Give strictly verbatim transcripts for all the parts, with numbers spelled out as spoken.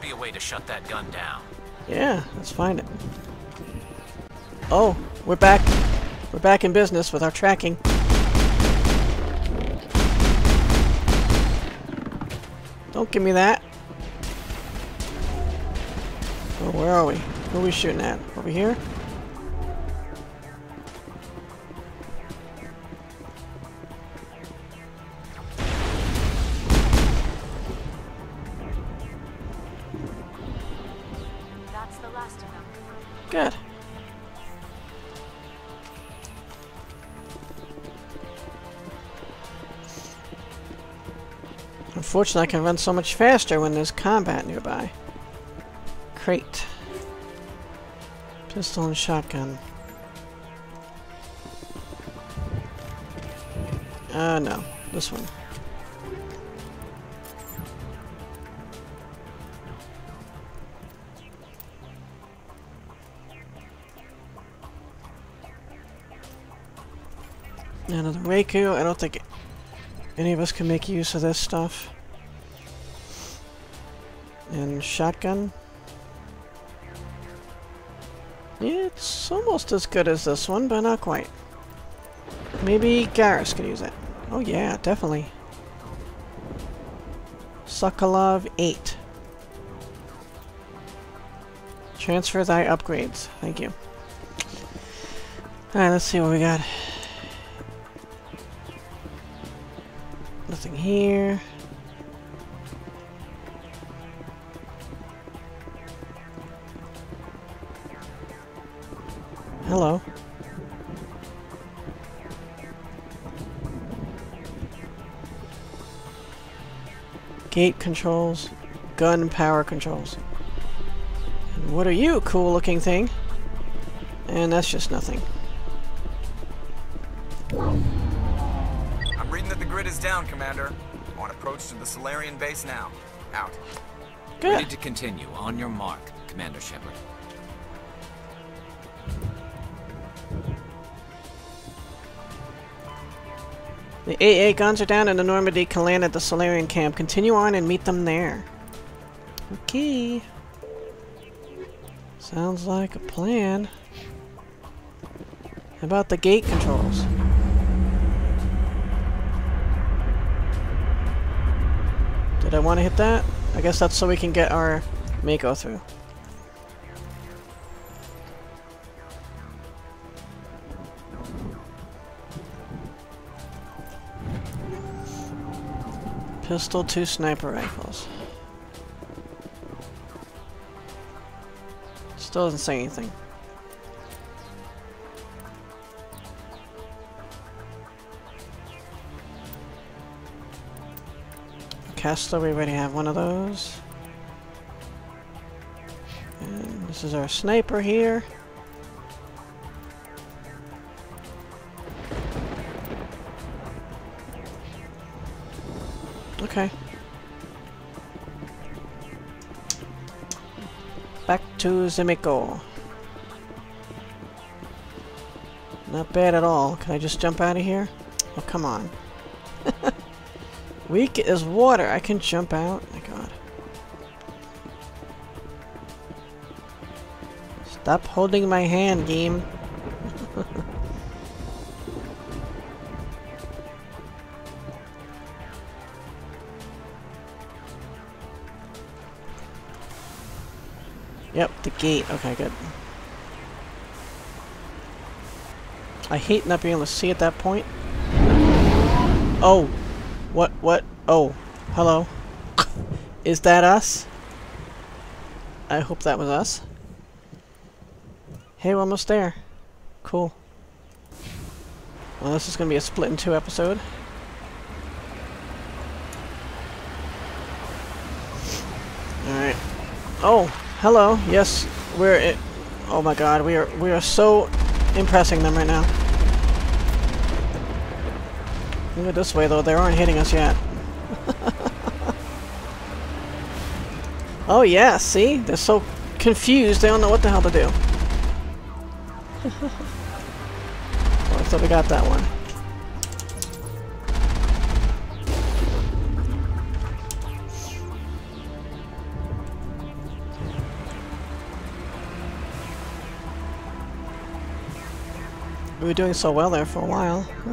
be a way to shut that gun down. Yeah, let's find it. Oh, we're back. We're back in business with our tracking. Don't give me that. Oh, where are we? Who are we shooting at? Over here? That's the last of them. Good. Unfortunately, I can run so much faster when there's combat nearby. Crate. Pistol and shotgun. Uh, no. This one. Another Reiku. I don't think any of us can make use of this stuff. And shotgun. Yeah, it's almost as good as this one, but not quite. Maybe Garrus could use it. Oh yeah, definitely. Sokolov eight. Transfer thy upgrades. Thank you. Alright, let's see what we got. Nothing here. Hello. Gate controls. Gun power controls. And what are you, cool looking thing? And that's just nothing. I'm reading that the grid is down, Commander. On approach to the Solarian base now. Out. Good. Ready to continue. On your mark, Commander Shepard. The A A guns are down and the Normandy can land at the Solarian camp. Continue on and meet them there. Okay. Sounds like a plan. How about the gate controls? Did I want to hit that? I guess that's so we can get our Mako through. Pistol, two sniper rifles. Still doesn't say anything. Caster, we already have one of those. And this is our sniper here. Okay. Back to Zemiko. Not bad at all. Can I just jump out of here? Oh, come on. Weak as water. I can jump out. My God. Stop holding my hand, game. Yep, the gate. Okay, good. I hate not being able to see at that point. Oh! What? What? Oh. Hello. Is that us? I hope that was us. Hey, we're almost there. Cool. Well, this is going to be a split in two episode. Alright. Oh! Hello. Yes, we're it. Oh my God, we are we are so impressing them right now. Look at this way though; they aren't hitting us yet. Oh yeah, see, they're so confused; they don't know what the hell to do. Well, so we got that one. We were doing so well there for a while. Huh.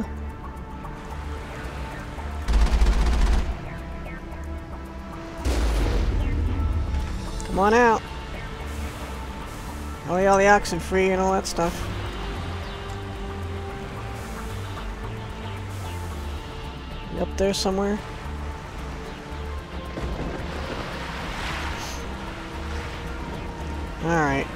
Come on out. Oh yeah, all the oxygen free and all that stuff. You up there somewhere? Alright.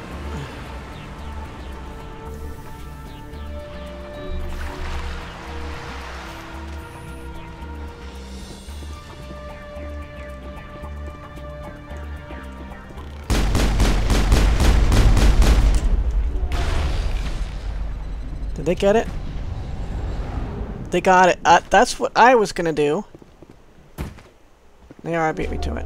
Did they get it? They got it. Uh, that's what I was gonna do. They are beat me to it.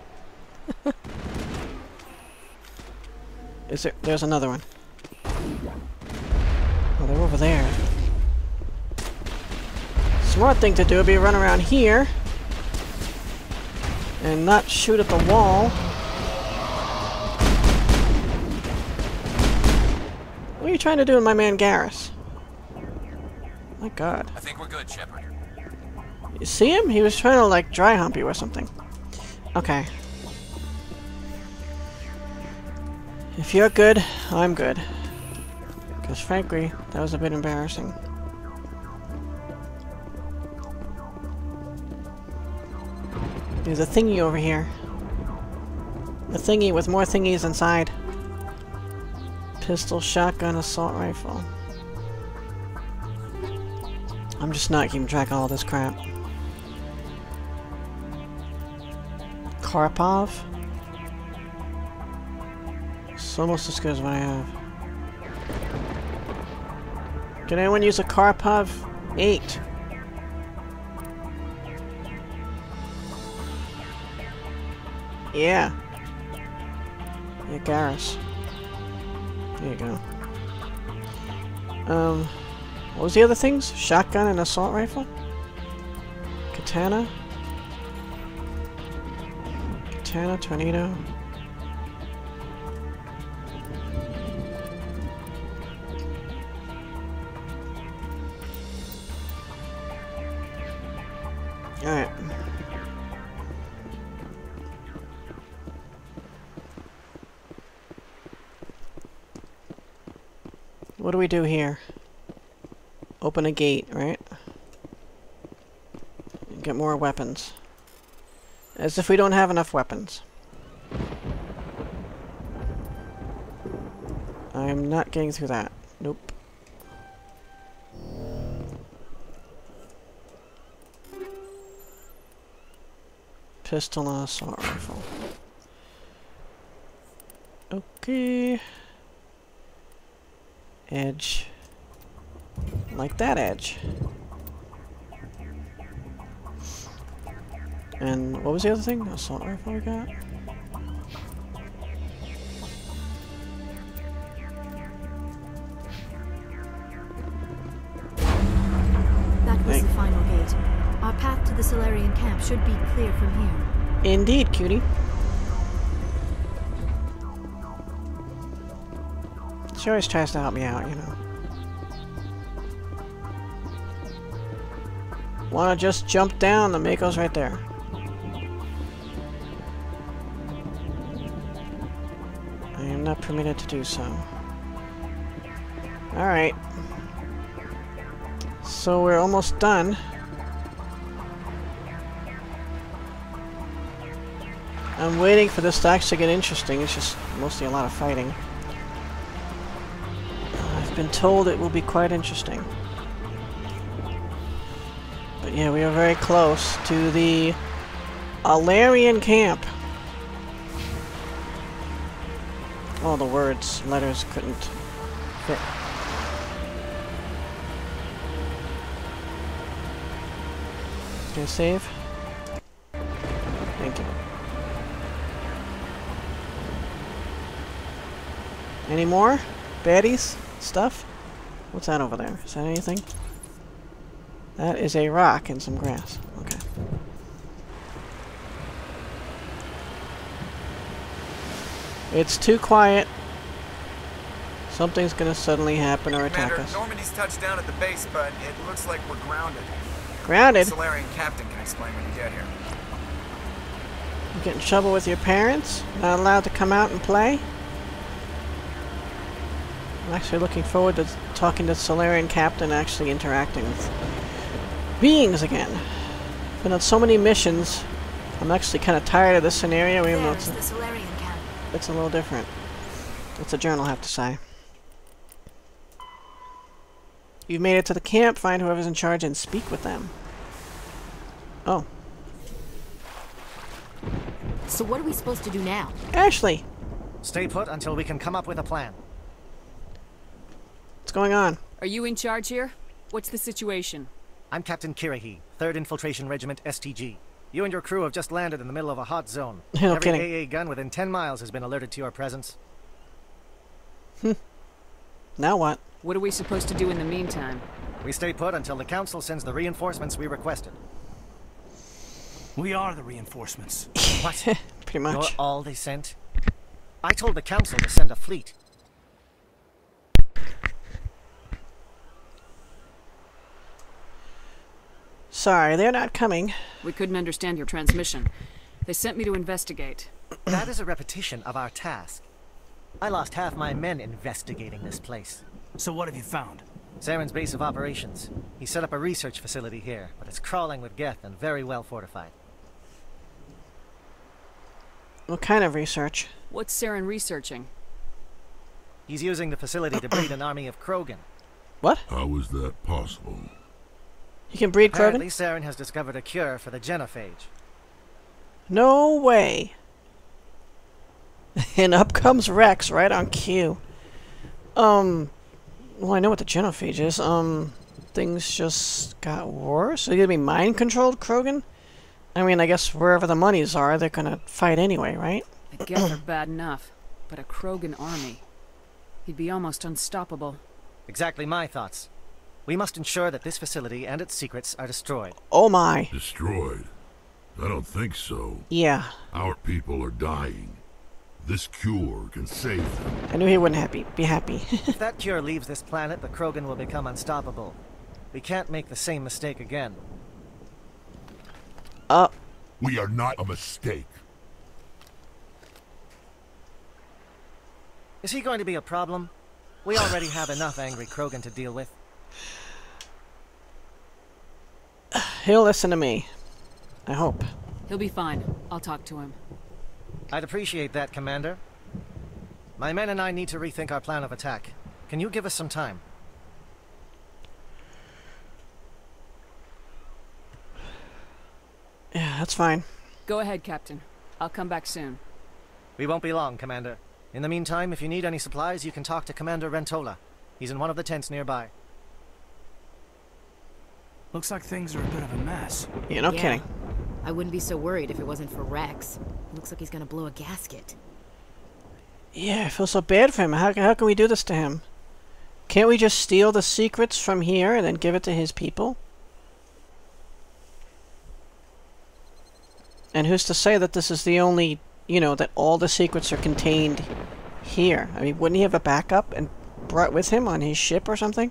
Is there? There's another one. Oh, they're over there. Smart thing to do would be run around here and not shoot at the wall. What are you trying to do with my man Garrus? My God. I think we're good, Shepard. You see him? He was trying to like dry hump you or something. Okay. If you're good, I'm good. Because frankly, that was a bit embarrassing. There's a thingy over here. A thingy with more thingies inside. Pistol, shotgun, assault rifle. I'm just not keeping track of all this crap. Karpov? It's almost as good as what I have. Can anyone use a Karpov eight? Yeah. Yeah, Garrus. There you go. Um, what was the other things? Shotgun and assault rifle? Katana? Katana, tornado. Alright. What do we do here? Open a gate, right? And get more weapons. As if we don't have enough weapons. I'm not getting through that. Nope. Pistol and assault rifle. Okay. Edge. Like that edge. And what was the other thing? Assault rifle we got? That was the final gate. Our path to the Solarian camp should be clear from here. Indeed, cutie. She always tries to help me out, you know. Wanna just jump down? The Mako's right there. I am not permitted to do so. Alright. So we're almost done. I'm waiting for this to actually get interesting. It's just mostly a lot of fighting. I've been told it will be quite interesting. But yeah, we are very close to the Solarian camp. All the words, letters couldn't fit. Can I save? Thank you. Any more? Baddies? Stuff? What's that over there? Is that anything? That is a rock and some grass. Okay. It's too quiet. Something's gonna suddenly happen or attack Commander, us. Normandy's touched down at the base, but it looks like we're grounded. Grounded? The Solarian captain can explain when you get here. You get in trouble with your parents? Not allowed to come out and play? I'm actually looking forward to talking to the Solarian captain, actually interacting with beings again. Been on so many missions, I'm actually kind of tired of this scenario, even though it's There's a, the Solarian camp. it's a little different. What's the journal have to say? You've made it to the camp, find whoever's in charge and speak with them. Oh. So what are we supposed to do now? Ashley! Stay put until we can come up with a plan. What's going on? Are you in charge here? What's the situation? I'm Captain Kirrahe, third Infiltration Regiment S T G. You and your crew have just landed in the middle of a hot zone. No Every kidding. A A gun within ten miles has been alerted to your presence. Hmm. Now what? What are we supposed to do in the meantime? We stay put until the Council sends the reinforcements we requested. We are the reinforcements. What? Pretty You're much. all they sent? I told the Council to send a fleet. Sorry, they're not coming. We couldn't understand your transmission. They sent me to investigate. That is a repetition of our task. I lost half my men investigating this place. So what have you found? Saren's base of operations. He set up a research facility here, but it's crawling with Geth and very well fortified. What kind of research? What's Saren researching? He's using the facility to breed an army of Krogan. What? How is that possible? You can breed Apparently, Krogan? Saren has discovered a cure for the genophage. No way. And up comes Wrex right on cue. Um, well, I know what the genophage is. Um, things just got worse. Are you gonna be mind-controlled, Krogan? I mean, I guess wherever the monies are, they're gonna fight anyway, right? The Geth are bad enough, but a Krogan army. He'd be almost unstoppable. Exactly my thoughts. We must ensure that this facility and its secrets are destroyed. Oh my. Destroyed? I don't think so. Yeah. Our people are dying. This cure can save them. I knew he wouldn't happy, be happy. If that cure leaves this planet, the Krogan will become unstoppable. We can't make the same mistake again. Uh. We are not a mistake. Is he going to be a problem? We already have enough angry Krogan to deal with. He'll listen to me. I hope. He'll be fine. I'll talk to him. I'd appreciate that, Commander. My men and I need to rethink our plan of attack. Can you give us some time? Yeah, that's fine. Go ahead, Captain. I'll come back soon. We won't be long, Commander. In the meantime, if you need any supplies, you can talk to Commander Rentola. He's in one of the tents nearby. Looks like things are a bit of a mess. Yeah, no Yeah. kidding. I wouldn't be so worried if it wasn't for Wrex. Looks like he's gonna blow a gasket. Yeah, I feel so bad for him. How, how can we do this to him? Can't we just steal the secrets from here and then give it to his people? And who's to say that this is the only, you know, that all the secrets are contained here? I mean, wouldn't he have a backup and brought with him on his ship or something?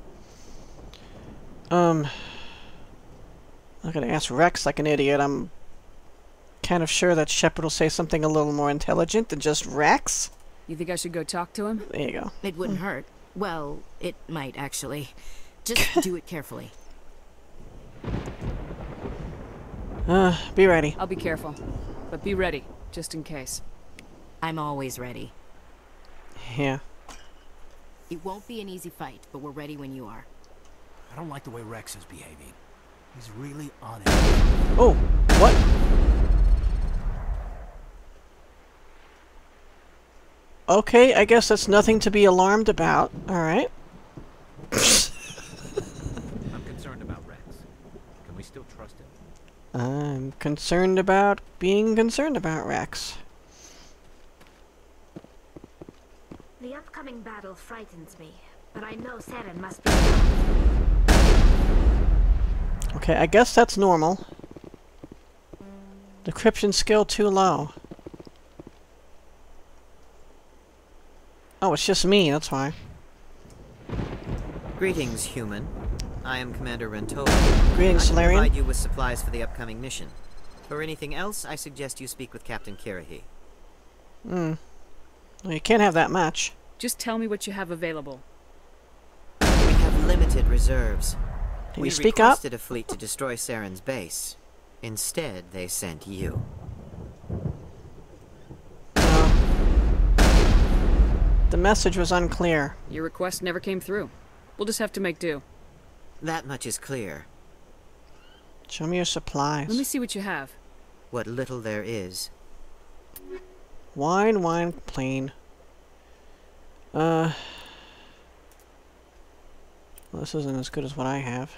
Um, I'm gonna ask Wrex like an idiot. I'm kind of sure that Shepard will say something a little more intelligent than just Wrex. You think I should go talk to him? There you go. It wouldn't hurt. Well, it might actually. Just do it carefully. Uh, be ready. I'll be careful. But be ready, just in case. I'm always ready. Yeah. It won't be an easy fight, but we're ready when you are. I don't like the way Wrex is behaving. He's really on it. Oh, what? Okay, I guess that's nothing to be alarmed about. Alright. I'm concerned about Wrex. Can we still trust him? I'm concerned about being concerned about Wrex. The upcoming battle frightens me, but I know Saren must be... Okay, I guess that's normal. Decryption skill too low. Oh, it's just me, that's why. Greetings, human. I am Commander Rentola. Greetings, I can Solarian. provide you with supplies for the upcoming mission. For anything else, I suggest you speak with Captain Kirrahe. Hmm. Well, you can't have that much. Just tell me what you have available. We have limited reserves. Can we you speak up? requested a fleet to destroy Saren's base. Instead, they sent you. The message was unclear. Your request never came through. We'll just have to make do. That much is clear. Show me your supplies. Let me see what you have. What little there is. Wine, wine, plain. Uh... Well, this isn't as good as what I have.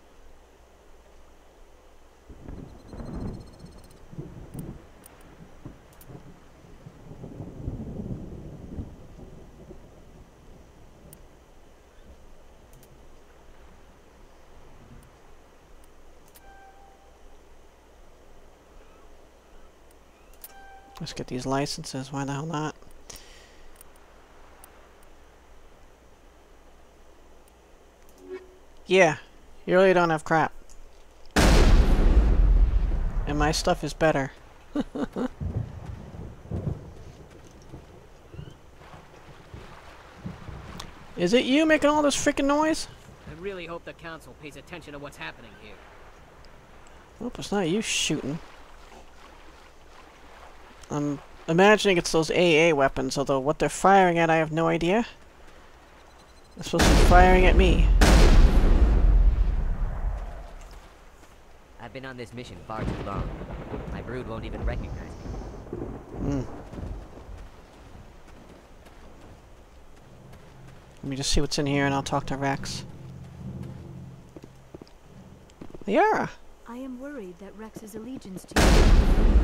Let's get these licenses, why the hell not? Yeah, you really don't have crap. And my stuff is better. Is it you making all this freaking noise? I really hope the council pays attention to what's happening here. Nope, it's not you shooting. I'm imagining it's those A A weapons, although what they're firing at I have no idea. They're supposed to be firing at me. I've been on this mission far too long. My brood won't even recognize me. Hmm. Let me just see what's in here and I'll talk to Wrex. Liara! I am worried that Rex's allegiance to you.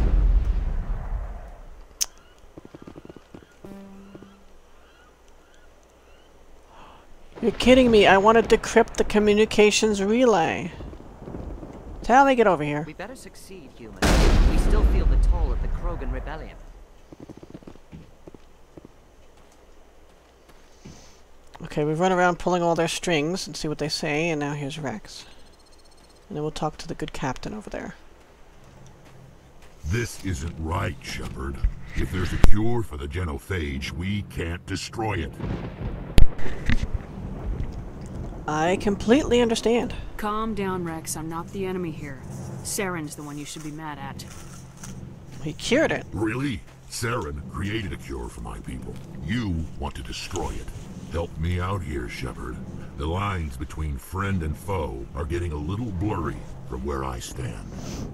You're kidding me, I want to decrypt the communications relay. Tally, get over here. We better succeed, human. We still feel the toll of the Krogan rebellion. Okay, we've run around pulling all their strings and see what they say, and now here's Wrex. And then we'll talk to the good captain over there. This isn't right, Shepard. If there's a cure for the genophage, we can't destroy it. I completely understand. Calm down, Wrex. I'm not the enemy here. Saren's the one you should be mad at. He cured it. Really? Saren created a cure for my people. You want to destroy it. Help me out here, Shepard. The lines between friend and foe are getting a little blurry from where I stand.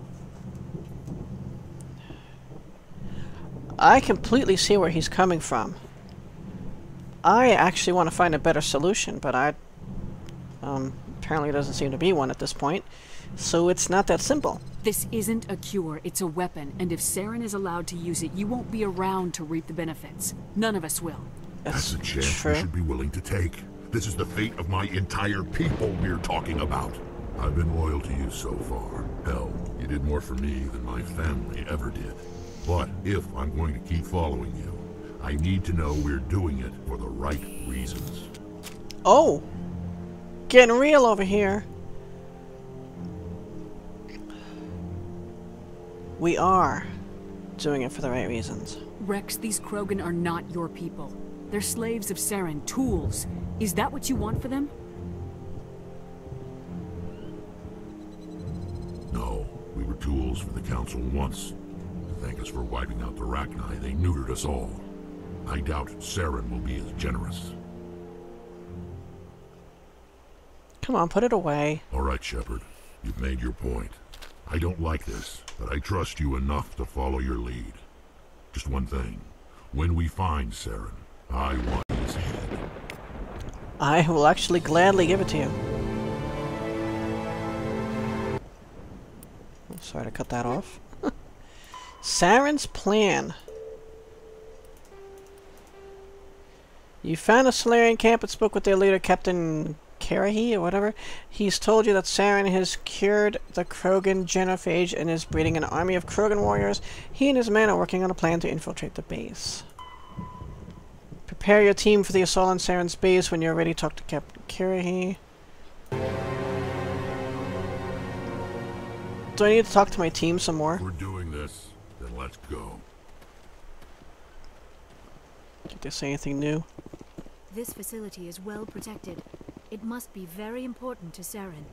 I completely see where he's coming from. I actually want to find a better solution, but I... Um, apparently doesn't seem to be one at this point. So it's not that simple. This isn't a cure, it's a weapon, and if Saren is allowed to use it, you won't be around to reap the benefits. None of us will. That's, That's a chance true. we should be willing to take. This is the fate of my entire people we're talking about. I've been loyal to you so far. Hell, you did more for me than my family ever did. But if I'm going to keep following you, I need to know we're doing it for the right reasons. Oh! Getting real over here. We are doing it for the right reasons. Wrex, these Krogan are not your people. They're slaves of Saren, tools. Is that what you want for them? No, we were tools for the Council once. To thank us for wiping out the Rachni, they neutered us all. I doubt Saren will be as generous. Come on, put it away. All right, Shepard. You've made your point. I don't like this, but I trust you enough to follow your lead. Just one thing. When we find Saren, I want his head. I will actually gladly give it to you. Sorry to cut that off. Saren's plan. You found a Solarian camp and spoke with their leader, Captain Kirrahe, or whatever. He's told you that Saren has cured the Krogan genophage and is breeding an army of Krogan warriors. He and his men are working on a plan to infiltrate the base. Prepare your team for the assault on Saren's base. When you're ready, talk to Captain Kirrahe. Do I need to talk to my team some more? If we're doing this, then let's go. Did they say anything new? This facility is well protected. It must be very important to Saren.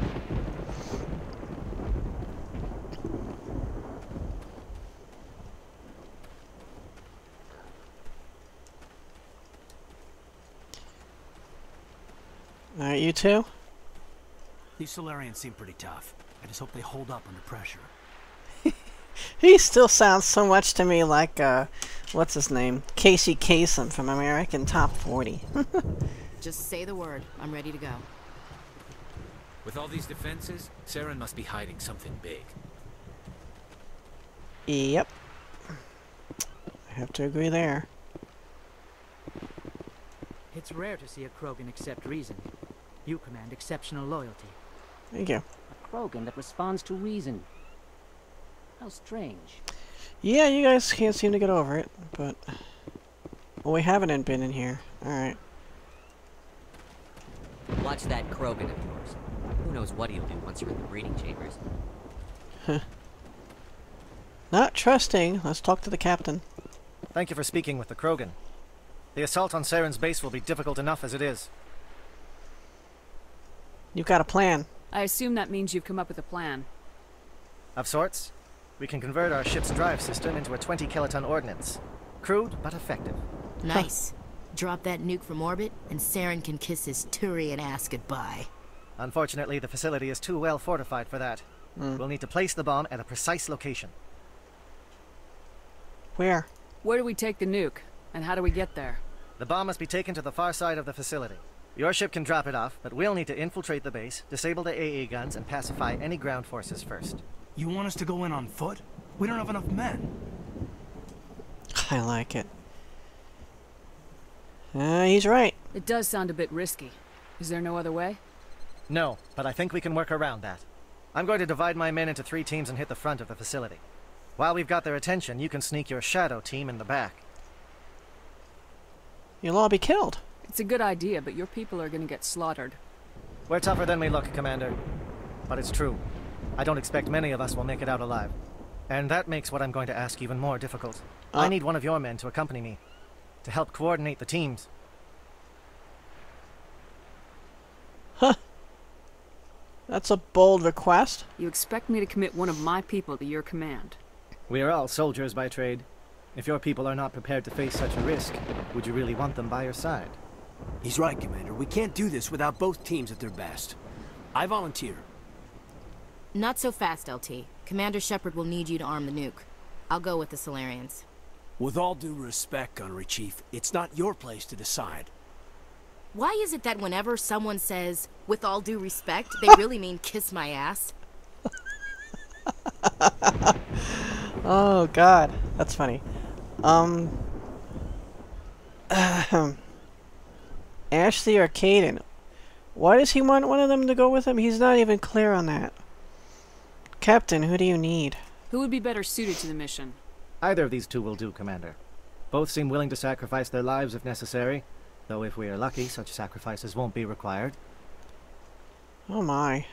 Alright, you two? These Solarians seem pretty tough. I just hope they hold up under pressure. He still sounds so much to me like, uh, what's his name? Casey Kasem from American Top forty. Just say the word. I'm ready to go. With all these defenses, Saren must be hiding something big. Yep. I have to agree there. It's rare to see a Krogan accept reason. You command exceptional loyalty. Thank you. A Krogan that responds to reason. How strange. Yeah, you guys can't seem to get over it, but... Well, we haven't been in here. Alright. Watch that Krogan of yours. Who knows what he'll do once you're in the breeding chambers. Huh. Not trusting. Let's talk to the captain. Thank you for speaking with the Krogan. The assault on Saren's base will be difficult enough as it is. You've got a plan. I assume that means you've come up with a plan. Of sorts. We can convert our ship's drive system into a twenty kiloton ordnance. Crude, but effective. Nice. Drop that nuke from orbit, and Saren can kiss his Turian ass goodbye. Unfortunately, the facility is too well fortified for that. Mm. We'll need to place the bomb at a precise location. Where? Where do we take the nuke? And how do we get there? The bomb must be taken to the far side of the facility. Your ship can drop it off, but we'll need to infiltrate the base, disable the A A guns, and pacify any ground forces first. You want us to go in on foot? We don't have enough men. I like it. Uh, he's right. It does sound a bit risky. Is there no other way? No, but I think we can work around that. I'm going to divide my men into three teams and hit the front of the facility. While we've got their attention, you can sneak your shadow team in the back. You'll all be killed. It's a good idea, but your people are going to get slaughtered. We're tougher than we look, Commander. But it's true. I don't expect many of us will make it out alive. And that makes what I'm going to ask even more difficult. Uh. I need one of your men to accompany me, to help coordinate the teams. Huh. That's a bold request. You expect me to commit one of my people to your command? We are all soldiers by trade. If your people are not prepared to face such a risk, would you really want them by your side? He's right, Commander. We can't do this without both teams at their best. I volunteer. Not so fast, L T. Commander Shepard will need you to arm the nuke. I'll go with the Solarians. With all due respect, Gunnery Chief, it's not your place to decide. Why is it that whenever someone says, with all due respect, they really mean kiss my ass? Oh, God. That's funny. Um... Ashley or Caden? Why does he want one of them to go with him? He's not even clear on that. Captain, who do you need? Who would be better suited to the mission? Either of these two will do, Commander. Both seem willing to sacrifice their lives if necessary, though if we are lucky, such sacrifices won't be required. Oh my.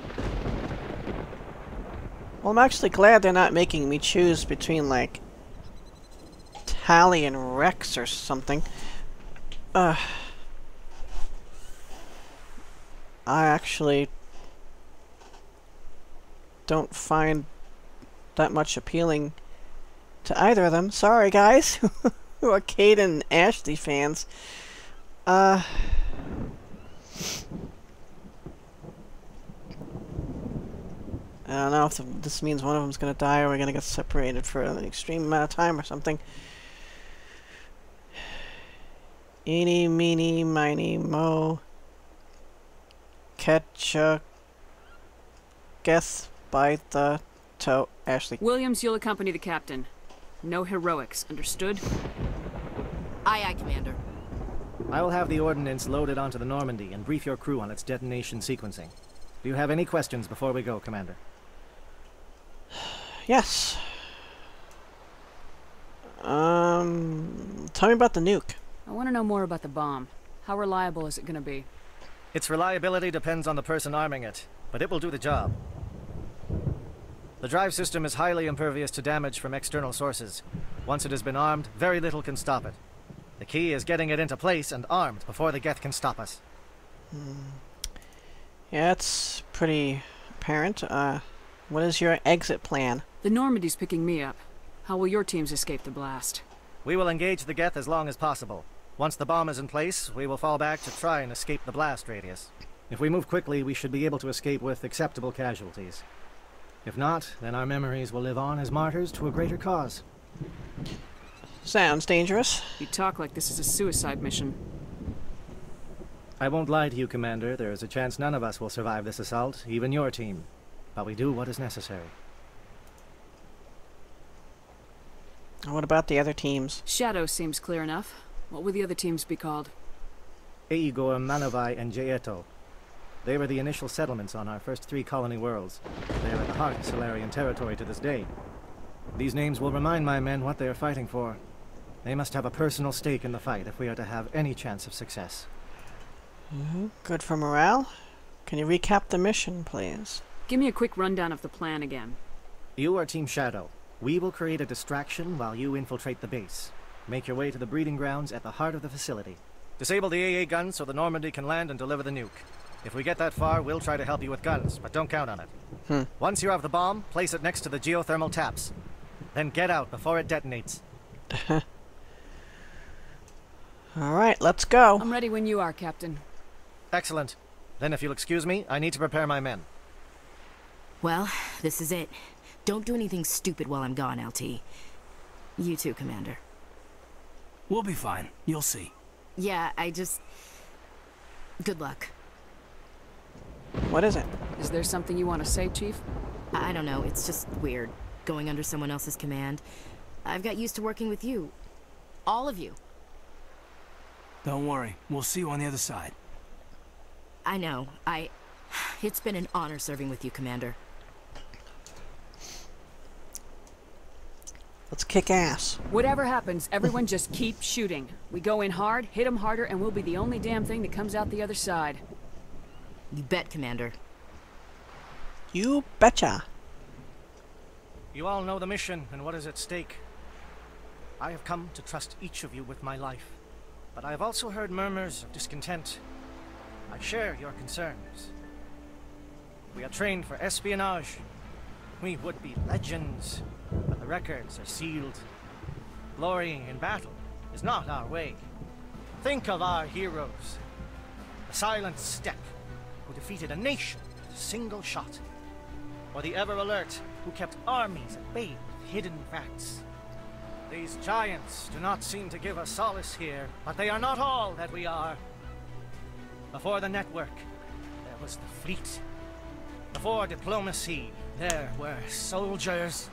Well, I'm actually glad they're not making me choose between, like, Tally and Wrex or something. Uh, I actually don't find that much appealing to either of them. Sorry, guys, who are Kate and Ashley fans. Uh, I don't know if the, this means one of them's gonna die or we're gonna get separated for an extreme amount of time or something. Eeny, meeny, miny, mo. Catch a guess by the toe. Ashley. Williams, you'll accompany the captain. No heroics, understood? Aye, aye, Commander. I will have the ordnance loaded onto the Normandy and brief your crew on its detonation sequencing. Do you have any questions before we go, Commander? Yes. Um, tell me about the nuke. I want to know more about the bomb. How reliable is it going to be? Its reliability depends on the person arming it, but it will do the job. The drive system is highly impervious to damage from external sources. Once it has been armed, very little can stop it. The key is getting it into place and armed before the Geth can stop us. Hmm. Yeah, it's pretty apparent. Uh, what is your exit plan? The Normandy's picking me up. How will your teams escape the blast? We will engage the Geth as long as possible. Once the bomb is in place, we will fall back to try and escape the blast radius. If we move quickly, we should be able to escape with acceptable casualties. If not, then our memories will live on as martyrs to a greater cause. Sounds dangerous. You talk like this is a suicide mission. I won't lie to you, Commander. There is a chance none of us will survive this assault, even your team. But we do what is necessary. What about the other teams? Shadow seems clear enough. What will the other teams be called? Eigor, Manavai, and Jaeto. They were the initial settlements on our first three colony worlds. They are at the heart of Solarian territory to this day. These names will remind my men what they are fighting for. They must have a personal stake in the fight if we are to have any chance of success. Mm-hmm. Good for morale. Can you recap the mission, please? Give me a quick rundown of the plan again. You are Team Shadow. We will create a distraction while you infiltrate the base. Make your way to the breeding grounds at the heart of the facility. Disable the A A guns so the Normandy can land and deliver the nuke. If we get that far, we'll try to help you with guns, but don't count on it. Hmm. Once you have the bomb, place it next to the geothermal taps. Then get out before it detonates. Alright, let's go. I'm ready when you are, Captain. Excellent. Then if you'll excuse me, I need to prepare my men. Well, this is it. Don't do anything stupid while I'm gone, L T. You too, Commander. We'll be fine. You'll see. Yeah, I just... Good luck. What is it? Is there something you want to say, Chief? I don't know, it's just weird, going under someone else's command. I've got used to working with you. All of you. Don't worry, we'll see you on the other side. I know, I... It's been an honor serving with you, Commander. Let's kick ass. Whatever happens, everyone just keep shooting. We go in hard, hit them harder, and we'll be the only damn thing that comes out the other side. You bet, Commander. You betcha. You all know the mission and what is at stake. I have come to trust each of you with my life, but I have also heard murmurs of discontent. I share your concerns. We are trained for espionage. We would be legends, but the records are sealed. Glorying in battle is not our way. Think of our heroes. The Silent Step, who defeated a nation with a single shot. Or the Ever Alert, who kept armies at bay with hidden facts. These giants do not seem to give us solace here, but they are not all that we are. Before the network, there was the fleet. Before diplomacy, there were soldiers.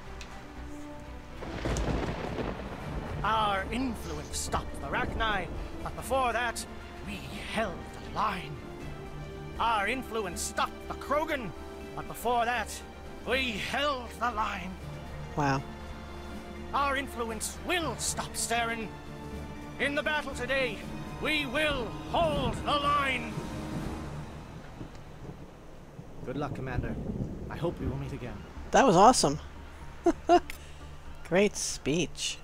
Our influence stopped the Arachni, but before that, we held the line. Our influence stopped the Krogan, but before that, we held the line. Wow. Our influence will stop Saren. In the battle today, we will hold the line. Good luck, Commander. I hope we will meet again. That was awesome. Great speech.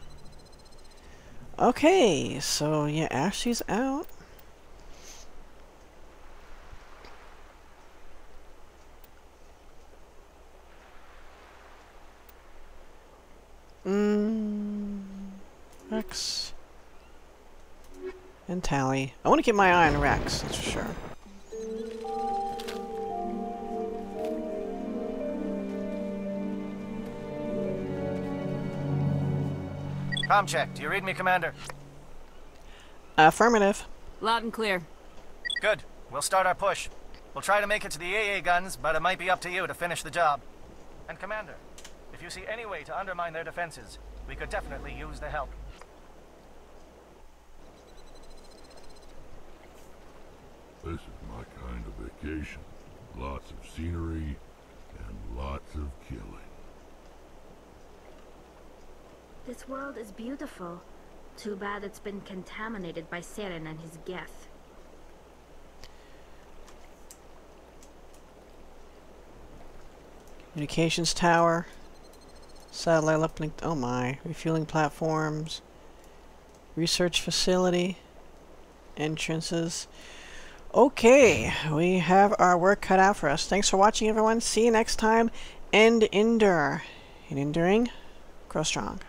Okay, so yeah, Ashley's out. Mm, Wrex and Tally. I want to keep my eye on Wrex, that's for sure. Com check. Do you read me, Commander? Affirmative. Loud and clear. Good. We'll start our push. We'll try to make it to the A A guns, but it might be up to you to finish the job. And Commander, if you see any way to undermine their defenses, we could definitely use the help. This is my kind of vacation. Lots of scenery and lots of killing. This world is beautiful. Too bad it's been contaminated by Saren and his Geth. Communications tower. Satellite uplink. Oh my. Refueling platforms. Research facility. Entrances. Okay. We have our work cut out for us. Thanks for watching, everyone. See you next time. And endure. In enduring, grow strong.